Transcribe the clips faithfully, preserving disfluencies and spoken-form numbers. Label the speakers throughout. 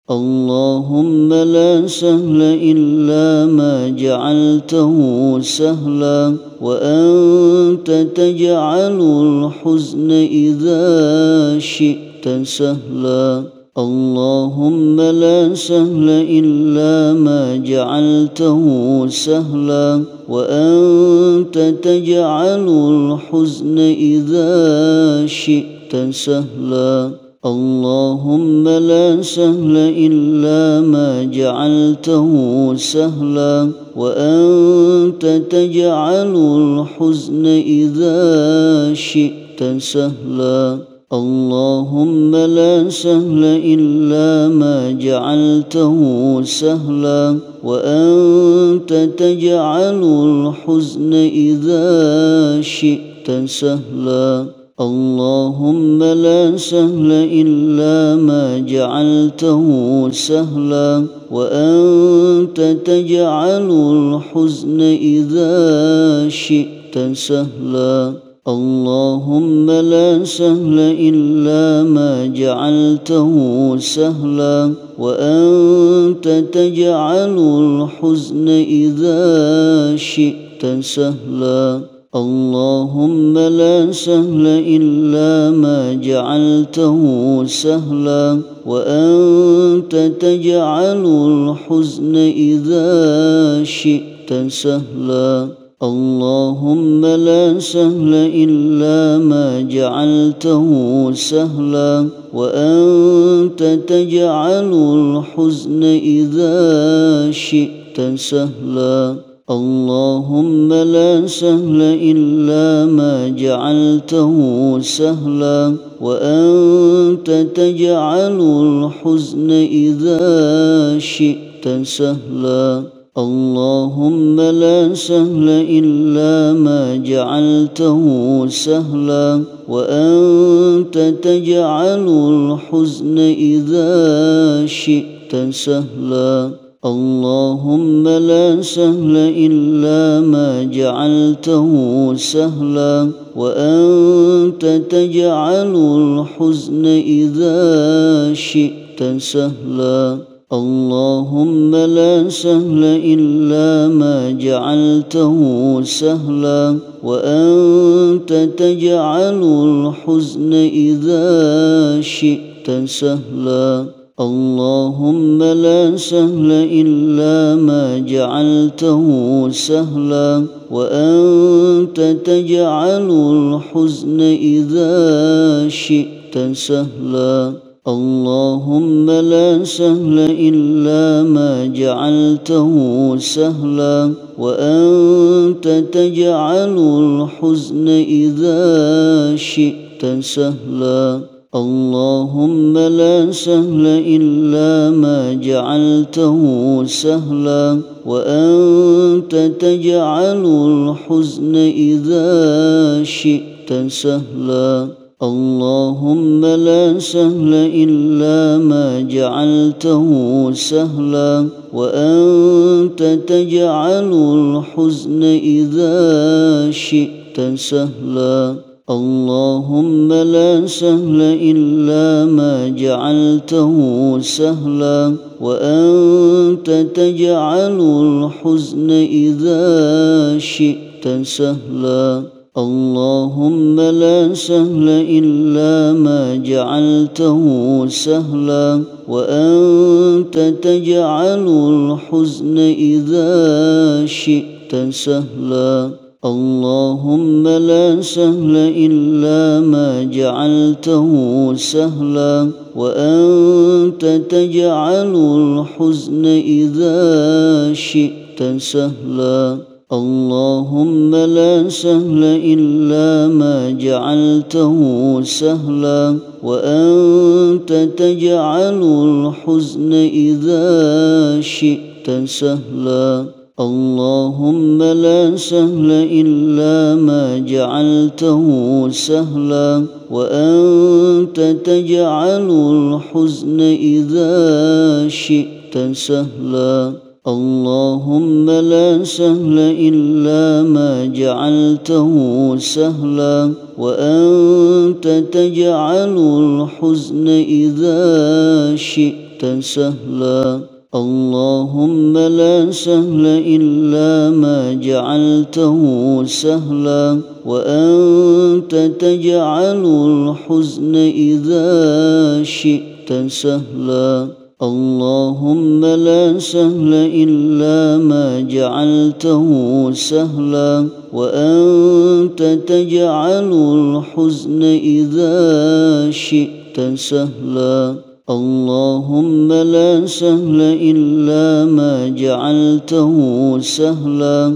Speaker 1: اللهم لا سهل إلا ما جعلته سهلا وأنت تجعل الحزن إذا شئت سهلا اللهم لا سهل إلا ما جعلته سهلا وأنت تجعل الحزن إذا شئت سهلا اللهم لا سهل إلا ما جعلته سهلا وأنت تجعل الحزن إذا شئت سهلا اللهم لا سهل إلا ما جعلته سهلا وأنت تجعل الحزن إذا شئت سهلا اللهم لا سهل إلا ما جعلته سهلا وأنت تجعل الحزن إذا شئت سهلا اللهم لا سهل إلا ما جعلته سهلا وأنت تجعل الحزن إذا شئت سهلا اللهم لا سهل إلا ما جعلته سهلا وأنت تجعل الحزن إذا شئت سهلا اللهم لا سهل إلا ما جعلته سهلا وأنت تجعل الحزن إذا شئت سهلا اللهم لا سهل إلا ما جعلته سهلا وأنت تجعل الحزن إذا شئت سهلا اللهم لا سهل إلا ما جعلته سهلا وأنت تجعل الحزن إذا شئت سهلا اللهم لا سهل إلا ما جعلته سهلا وأنت تجعل الحزن إذا شئت سهلا اللهم لا سهل إلا ما جعلته سهلا وأنت تجعل الحزن إذا شئت سهلا اللهم لا سهل إلا ما جعلته سهلا وأنت تجعل الحزن إذا شئت سهلا اللهم لا سهل إلا ما جعلته سهلا وأنت تجعل الحزن إذا شئت سهلا اللهم لا سهل إلا ما جعلته سهلا وأنت تجعل الحزن إذا شئت سهلا اللهم لا سهل إلا ما جعلته سهلا وأنت تجعل الحزن إذا شئت سهلا اللهم لا سهل إلا ما جعلته سهلا وأنت تجعل الحزن إذا شئت سهلا اللهم لا سهل إلا ما جعلته سهلا وأنت تجعل الحزن إذا شئت سهلا اللهم لا سهل إلا ما جعلته سهلا وأنت تجعل الحزن إذا شئت سهلا اللهم لا سهل إلا ما جعلته سهلا وأنت تجعل الحزن إذا شئت سهلا اللهم لا سهل إلا ما جعلته سهلا وأنت تجعل الحزن إذا شئت سهلا اللهم لا سهل إلا ما جعلته سهلا وأنت تجعل الحزن إذا شئت شئت سهلا اللهم لا سهل إلا ما جعلته سهلا وأنت تجعل الحزن إذا شئت سهلا اللهم لا سهل إلا ما جعلته سهلا وأنت تجعل الحزن إذا شئت سهلا اللهم لا سهل إلا ما جعلته سهلا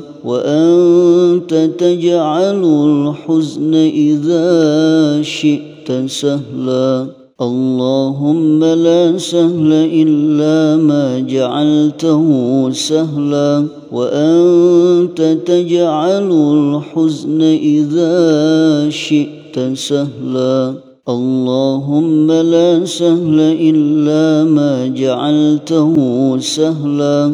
Speaker 1: وأنت تجعل الحزن إذا شئت سهلا اللهم لا سهل إلا ما جعلته سهلا وأنت تجعل الحزن إذا شئت سهلا اللهم لا سهل إلا ما جعلته سهلا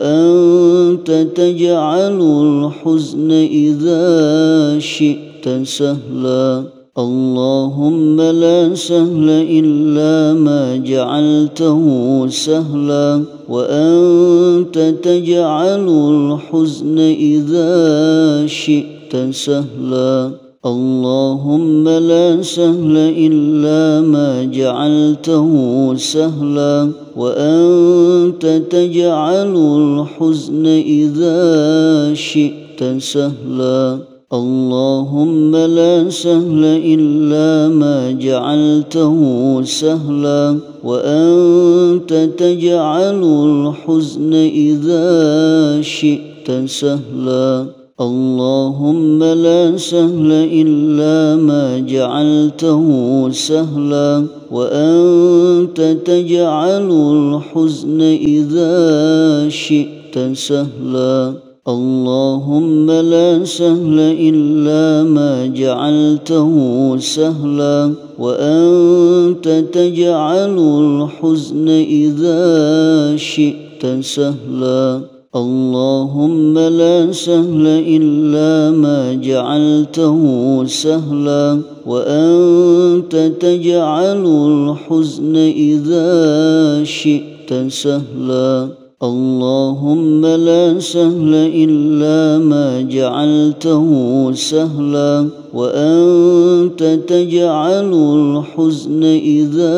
Speaker 1: وأنت تجعل الحزن إذا شئت سهلا اللهم لا سهل إلا ما جعلته سهلا وأنت تجعل الحزن إذا شئت سهلا اللهم لا سهل إلا ما جعلته سهلا وأنت تجعل الحزن إذا شئت سهلا اللهم لا سهل إلا ما جعلته سهلا وأنت تجعل الحزن إذا شئت سهلا اللهم لا سهل إلا ما جعلته سهلا وأنت تجعل الحزن إذا شئت سهلا اللهم لا سهل إلا ما جعلته سهلا وأنت تجعل الحزن إذا شئت سهلا اللهم لا سهل إلا ما جعلته سهلا وأنت تجعل الحزن إذا شئت سهلا اللهم لا سهل إلا ما جعلته سهلا وأنت تجعل الحزن إذا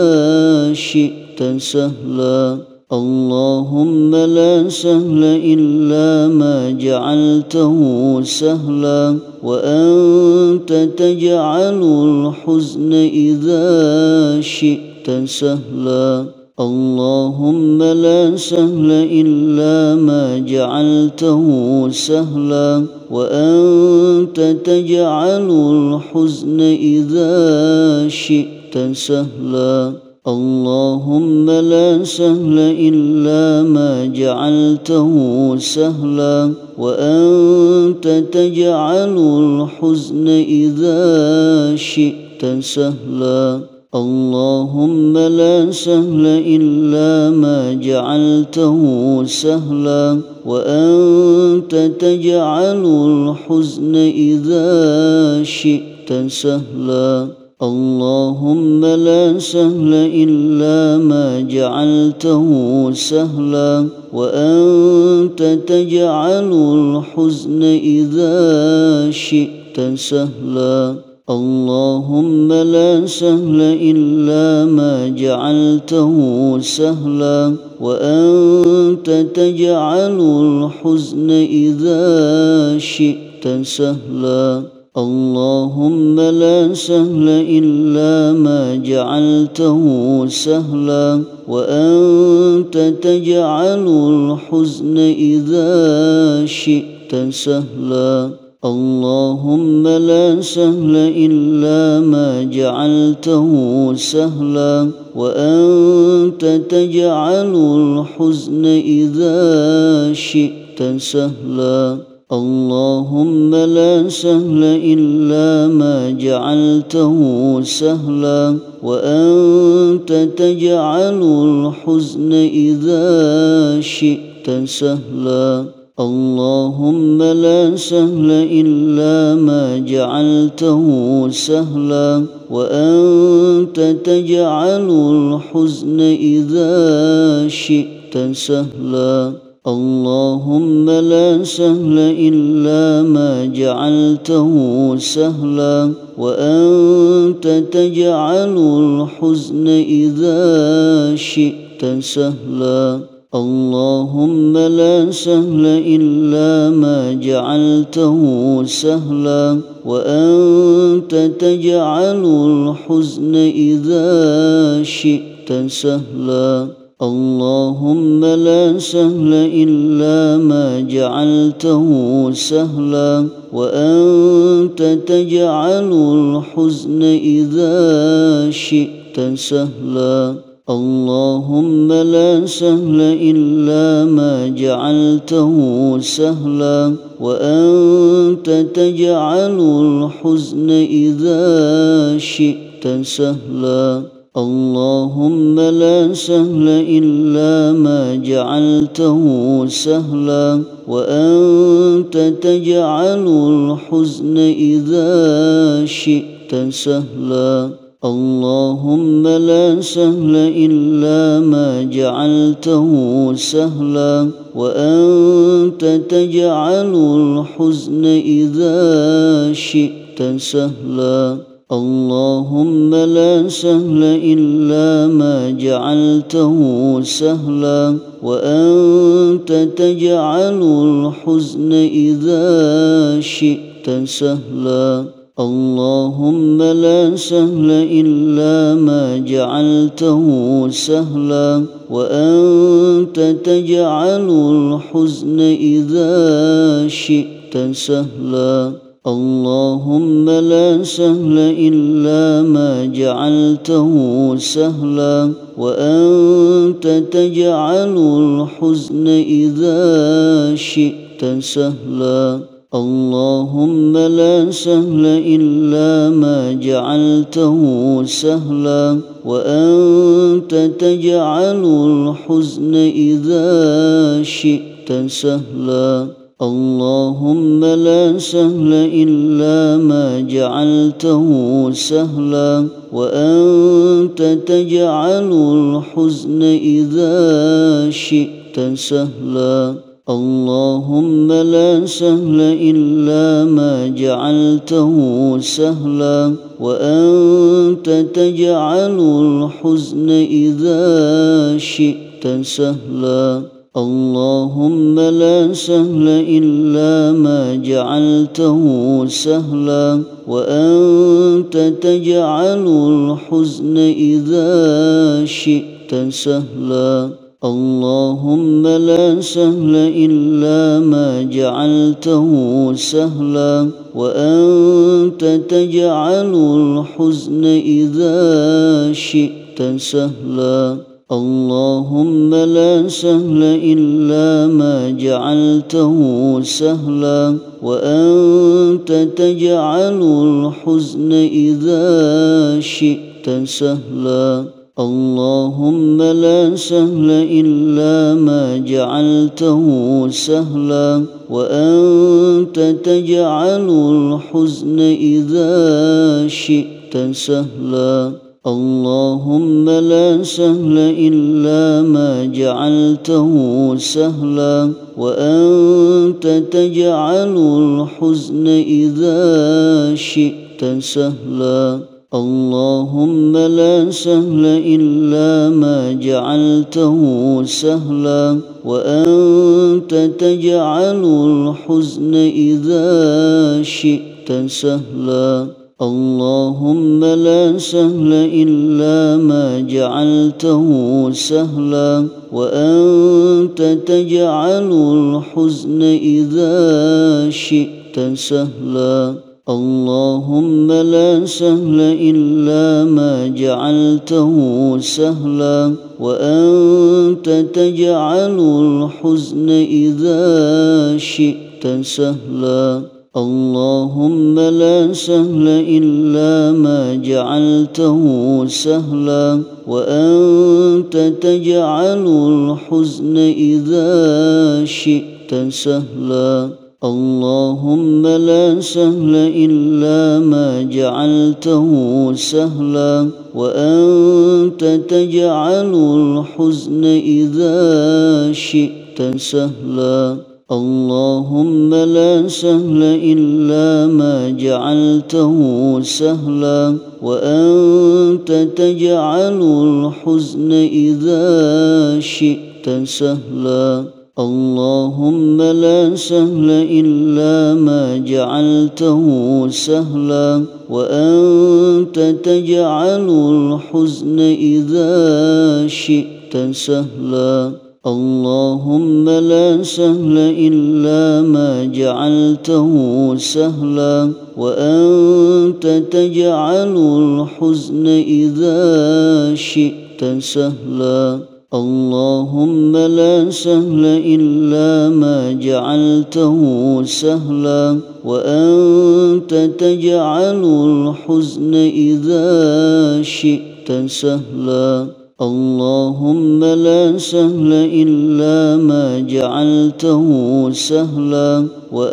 Speaker 1: شئت سهلا اللهم لا سهل إلا ما جعلته سهلا وأنت تجعل الحزن إذا شئت سهلا اللهم لا سهل إلا ما جعلته سهلا وأنت تجعل الحزن إذا شئت سهلا اللهم لا سهل إلا ما جعلته سهلا وأنت تجعل الحزن إذا شئت سهلا اللهم لا سهل إلا ما جعلته سهلا وأنت تجعل الحزن إذا شئت سهلا اللهم لا سهل إلا ما جعلته سهلا وأنت تجعل الحزن إذا شئت سهلا اللهم لا سهل إلا ما جعلته سهلا وأنت تجعل الحزن إذا شئت سهلا اللهم لا سهل إلا ما جعلته سهلا وأنت تجعل الحزن إذا شئت سهلا اللهم لا سهل إلا ما جعلته سهلا وأنت تجعل الحزن إذا شئت سهلا اللهم لا سهل إلا ما جعلته سهلا وأنت تجعل الحزن إذا شئت سهلا اللهم لا سهل إلا ما جعلته سهلا وأنت تجعل الحزن إذا شئت سهلا اللهم لا سهل إلا ما جعلته سهلا وأنت تجعل الحزن إذا شئت سهلا اللهم لا سهل إلا ما جعلته سهلا وأنت تجعل الحزن إذا شئت سهلا اللهم لا سهل إلا ما جعلته سهلا وأنت تجعل الحزن إذا شئت سهلا اللهم لا سهل إلا ما جعلته سهلا وأنت تجعل الحزن إذا شئت سهلا اللهم لا سهل إلا ما جعلته سهلا وأنت تجعل الحزن إذا شئت سهلا اللهم لا سهل إلا ما جعلته سهلا وأنت تجعل الحزن إذا شئت سهلا اللهم لا سهل إلا ما جعلته سهلا وأنت تجعل الحزن إذا شئت سهلا اللهم لا سهل إلا ما جعلته سهلا وأنت تجعل الحزن إذا شئت سهلا اللهم لا سهل إلا ما جعلته سهلا وأنت تجعل الحزن إذا شئت سهلا اللهم لا سهل إلا ما جعلته سهلا وأنت تجعل الحزن إذا شئت سهلا اللهم لا سهل إلا ما جعلته سهلا وأنت تجعل الحزن إذا شئت سهلا اللهم لا سهل إلا ما جعلته سهلا وأنت تجعل الحزن إذا شئت سهلا اللهم لا سهل إلا ما جعلته سهلا وأنت تجعل الحزن إذا شئت سهلا اللهم لا سهل إلا ما جعلته سهلا وأنت تجعل الحزن إذا شئت سهلا اللهم لا سهل إلا ما جعلته سهلا وأنت تجعل الحزن إذا شئت سهلا اللهم لا سهل إلا ما جعلته سهلا وأنت تجعل الحزن إذا شئت سهلا اللهم لا سهل إلا ما جعلته سهلا وأنت تجعل الحزن إذا شئت سهلا اللهم لا سهل إلا ما جعلته سهلا وأنت تجعل الحزن إذا شئت سهلا اللهم لا سهل إلا ما جعلته سهلا وأنت تجعل الحزن إذا شئت سهلا اللهم لا سهل إلا ما جعلته سهلا وأنت تجعل الحزن إذا شئت سهلا اللهم لا سهل إلا ما جعلته سهلا وأنت تجعل الحزن إذا شئت شئت سهلا اللهم لا سهل إلا ما جعلته سهلا وأنت تجعل الحزن إذا شئت سهلا اللهم لا سهل إلا ما جعلته سهلا وأنت تجعل الحزن إذا شئت سهلا اللهم لا سهل إلا ما جعلته سهلا وأنت تجعل الحزن إذا شئت سهلا اللهم لا سهل إلا ما جعلته سهلا وأنت تجعل الحزن إذا شئت سهلا اللهم لا سهل إلا ما جعلته سهلا وأنت تجعل الحزن إذا شئت سهلا اللهم لا سهل إلا ما جعلته سهلا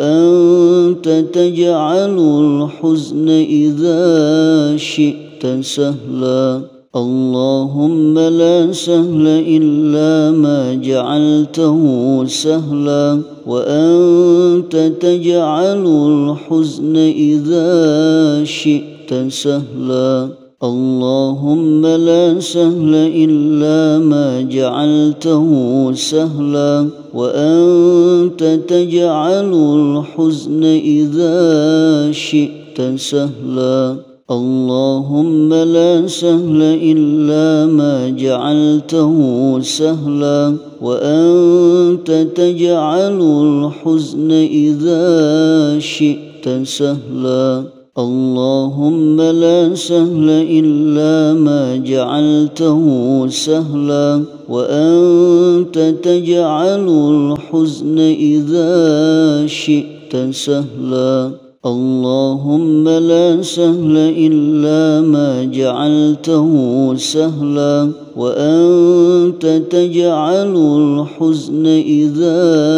Speaker 1: وأنت تجعل الحزن إذا شئت سهلا اللهم لا سهل إلا ما جعلته سهلا وأنت تجعل الحزن إذا شئت سهلا اللهم لا سهل إلا ما جعلته سهلا وأنت تجعل الحزن إذا شئت سهلا اللهم لا سهل إلا ما جعلته سهلا وأنت تجعل الحزن إذا شئت سهلا اللهم لا سهل إلا ما جعلته سهلا وأنت تجعل الحزن إذا شئت سهلا اللهم لا سهل إلا ما جعلته سهلا وأنت تجعل الحزن إذا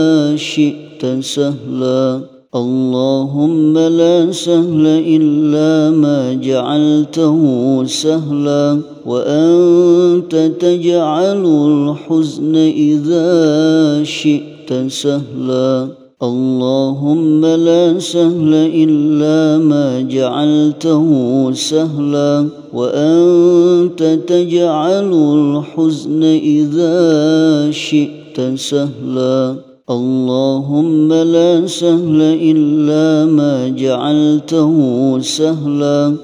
Speaker 1: شئت سهلا اللهم لا سهل إلا ما جعلته سهلا وأنت تجعل الحزن إذا شئت سهلا اللهم لا سهل إلا ما جعلته سهلا وأنت تجعل الحزن إذا شئت سهلا اللهم لا سهل إلا ما جعلته سهلا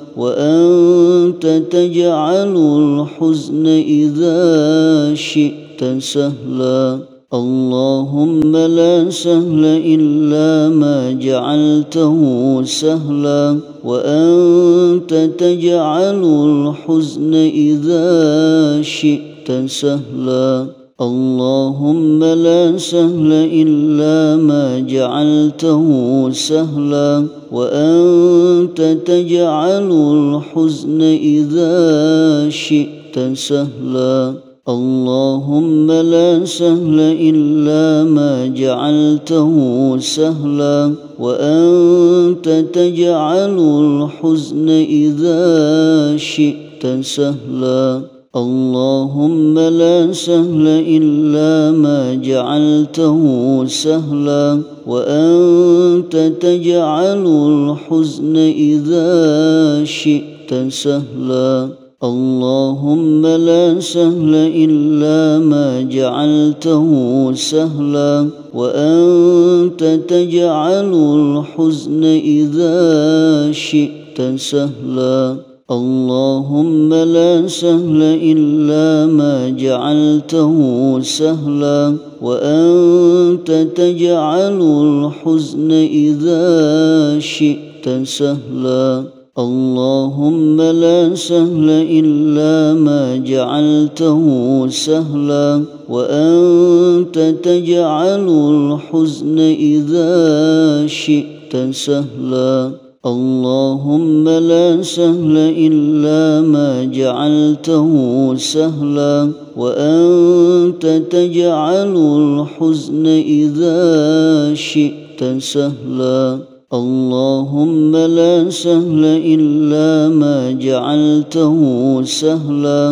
Speaker 1: وأنت تجعل الحزن إذا شئت سهلا اللهم لا سهل إلا ما جعلته سهلا وأنت تجعل الحزن إذا شئت سهلا اللهم لا سهل إلا ما جعلته سهلا وأنت تجعل الحزن إذا شئت سهلا اللهم لا سهل إلا ما جعلته سهلا وأنت تجعل الحزن إذا شئت سهلا اللهم لا سهل إلا ما جعلته سهلا وأنت تجعل الحزن إذا شئت سهلا اللهم لا سهل إلا ما جعلته سهلا وأنت تجعل الحزن إذا شئت سهلا اللهم لا سهل إلا ما جعلته سهلا وأنت تجعل الحزن إذا شئت سهلا اللهم لا سهل إلا ما جعلته سهلا وأنت تجعل الحزن إذا شئت سهلا اللهم لا سهل إلا ما جعلته سهلا وأنت تجعل الحزن إذا شئت سهلا اللهم لا سهل إلا ما جعلته سهلا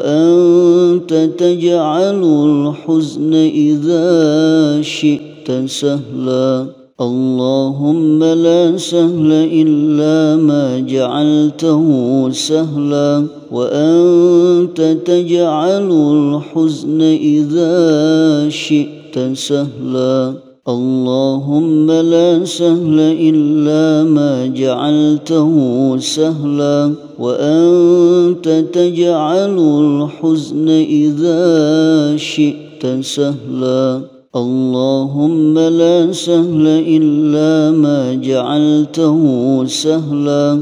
Speaker 1: وأنت تجعل الحزن إذا شئت سهلا اللهم لا سهل إلا ما جعلته سهلا وأنت تجعل الحزن إذا شئت سهلا اللهم لا سهل إلا ما جعلته سهلا وأنت تجعل الحزن إذا شئت سهلا اللهم لا سهل إلا ما جعلته سهلا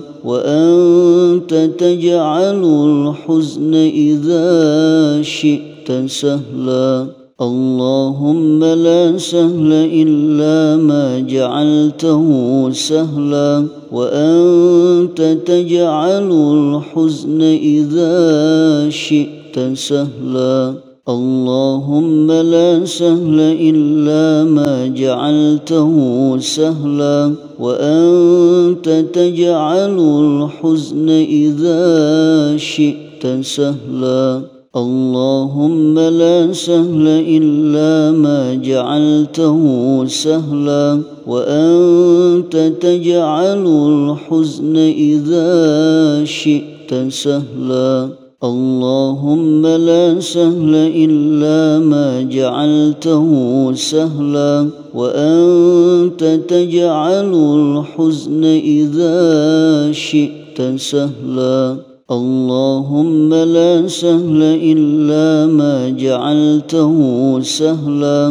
Speaker 1: وأنت تجعل الحزن إذا شئت سهلا اللهم لا سهل إلا ما جعلته سهلا وأنت تجعل الحزن إذا شئت سهلا اللهم لا سهل إلا ما جعلته سهلا وأنت تجعل الحزن إذا شئت سهلا اللهم لا سهل إلا ما جعلته سهلا وأنت تجعل الحزن إذا شئت سهلا اللهم لا سهل إلا ما جعلته سهلا وأنت تجعل الحزن إذا شئت سهلا اللهم لا سهل إلا ما جعلته سهلا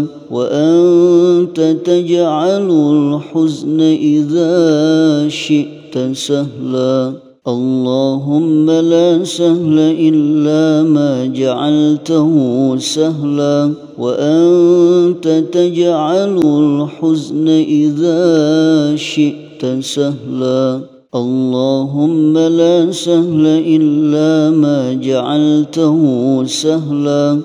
Speaker 1: وأنت تجعل الحزن إذا شئت سهلا اللهم لا سهل إلا ما جعلته سهلا وأنت تجعل الحزن إذا شئت سهلا اللهم لا سهل إلا ما جعلته سهلا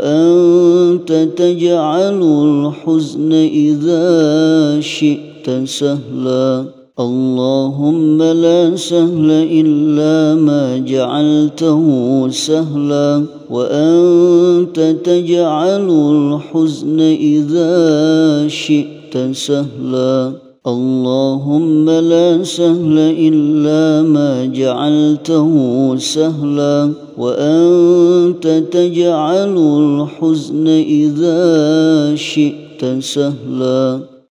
Speaker 1: وأنت تجعل الحزن إذا شئت سهلا اللهم لا سهل إلا ما جعلته سهلا وأنت تجعل الحزن إذا شئت سهلا اللهم لا سهل إلا ما جعلته سهلا وأنت تجعل الحزن إذا شئت سهلا